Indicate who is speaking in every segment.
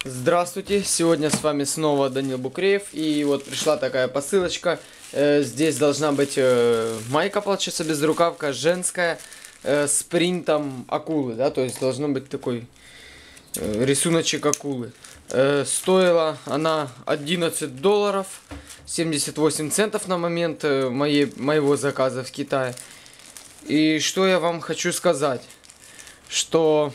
Speaker 1: Здравствуйте, сегодня с вами снова Данил Букреев, и вот пришла такая посылочка. Здесь должна быть майка, получается, безрукавка, женская, с принтом акулы, да, то есть должно быть такой рисуночек акулы. Стоила она $11, 78 центов на момент моего заказа в Китае. И что я вам хочу сказать, что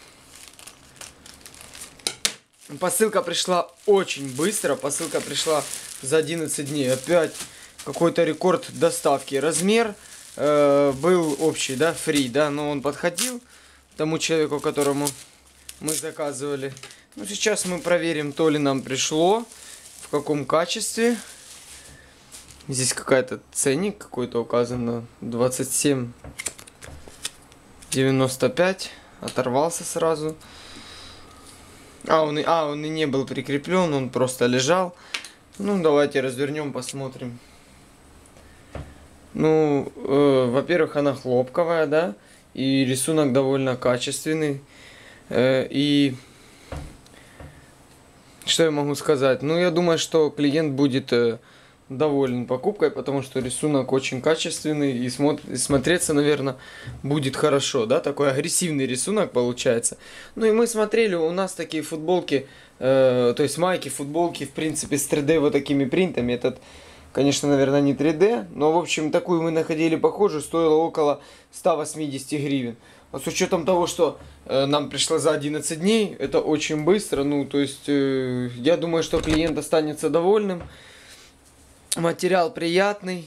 Speaker 1: посылка пришла очень быстро, посылка пришла за 11 дней. Опять какой-то рекорд доставки. Размер был общий, да, free, да, но он подходил тому человеку, которому мы заказывали. Ну, сейчас мы проверим, то ли нам пришло, в каком качестве. Здесь какая-то ценник какой-то указан, 27,95. Оторвался сразу. Он и не был прикреплен, он просто лежал. Ну, давайте развернем, посмотрим. Ну, во-первых, она хлопковая, да, и рисунок довольно качественный. И что я могу сказать? Ну, я думаю, что клиент будет доволен покупкой, потому что рисунок очень качественный и смотреться, наверное, будет хорошо, да, такой агрессивный рисунок получается. Ну и мы смотрели, у нас такие футболки, то есть майки, футболки, в принципе, с 3D вот такими принтами. Этот, конечно, наверное, не 3D, но, в общем, такую мы находили похожую, стоило около 180 гривен. А с учетом того, что нам пришло за 11 дней, это очень быстро, ну, то есть, я думаю, что клиент останется довольным. Материал приятный,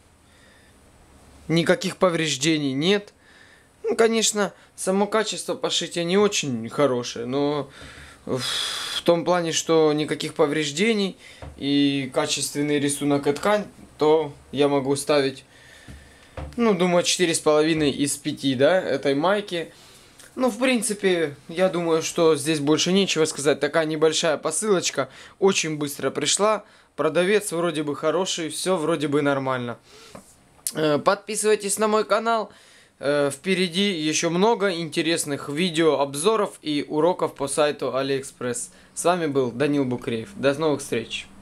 Speaker 1: никаких повреждений нет. Ну, конечно, само качество пошития не очень хорошее, но в том плане, что никаких повреждений и качественный рисунок и ткань, то я могу ставить, ну, думаю, 4,5 из 5, да, этой майки. Ну, в принципе, я думаю, что здесь больше нечего сказать. Такая небольшая посылочка, очень быстро пришла. Продавец вроде бы хороший, все вроде бы нормально. Подписывайтесь на мой канал. Впереди еще много интересных видео, обзоров и уроков по сайту AliExpress. С вами был Данил Букреев. До новых встреч.